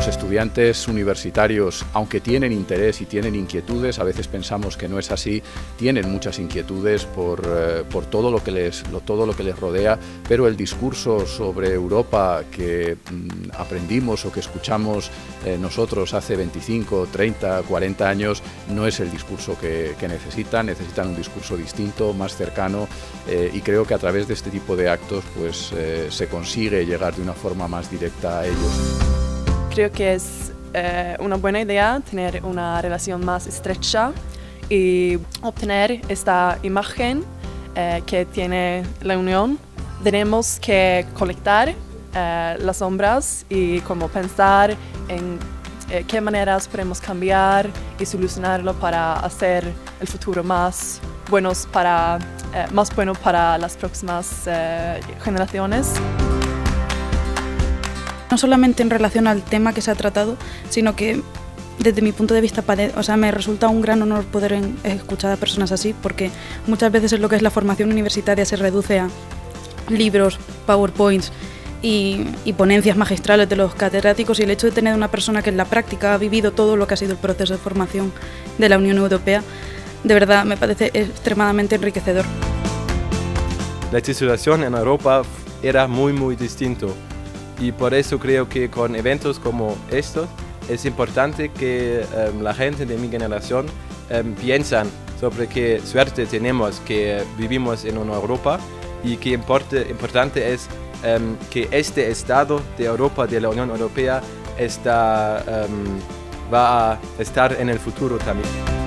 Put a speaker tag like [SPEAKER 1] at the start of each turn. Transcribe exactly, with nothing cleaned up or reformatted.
[SPEAKER 1] Los estudiantes universitarios, aunque tienen interés y tienen inquietudes, a veces pensamos que no es así, tienen muchas inquietudes por, eh, por todo, lo que les, lo, todo lo que les rodea, pero el discurso sobre Europa que mm, aprendimos o que escuchamos eh, nosotros hace veinticinco, treinta, cuarenta años no es el discurso que, que necesitan, necesitan un discurso distinto, más cercano, eh, y creo que a través de este tipo de actos pues, eh, se consigue llegar de una forma más directa a ellos.
[SPEAKER 2] Creo que es eh, una buena idea tener una relación más estrecha y obtener esta imagen eh, que tiene la Unión. Tenemos que colectar eh, las sombras y como pensar en eh, qué maneras podemos cambiar y solucionarlo para hacer el futuro más, buenos para, eh, más bueno para las próximas eh, generaciones.
[SPEAKER 3] No solamente en relación al tema que se ha tratado, sino que desde mi punto de vista, o sea, me resulta un gran honor poder escuchar a personas así, porque muchas veces en lo que es la formación universitaria se reduce a libros, PowerPoints y, y ponencias magistrales de los catedráticos, y el hecho de tener una persona que en la práctica ha vivido todo lo que ha sido el proceso de formación de la Unión Europea, de verdad me parece extremadamente enriquecedor.
[SPEAKER 4] La situación en Europa era muy muy distinto. Y por eso creo que con eventos como estos es importante que um, la gente de mi generación um, piensen sobre qué suerte tenemos que vivimos en una Europa y qué importe, importante es um, que este Estado de Europa, de la Unión Europea, está, um, va a estar en el futuro también.